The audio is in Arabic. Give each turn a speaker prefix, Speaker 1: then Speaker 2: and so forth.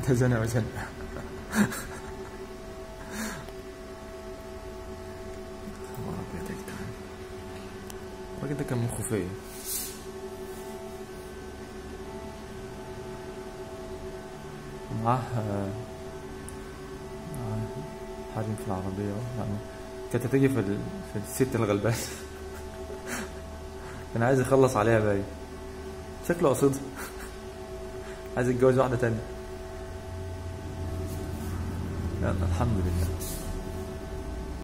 Speaker 1: زنقه وزنقه. خبر ابيض يا جدعان، الراجل ده كان مخه فيا. معاه حريم في العربية يعني، كانت هتيجي في الست الغلبان. كان عايز يخلص عليها باين، شكله قصدها. عايز يتجوز واحدة تانية. يلا الحمد لله.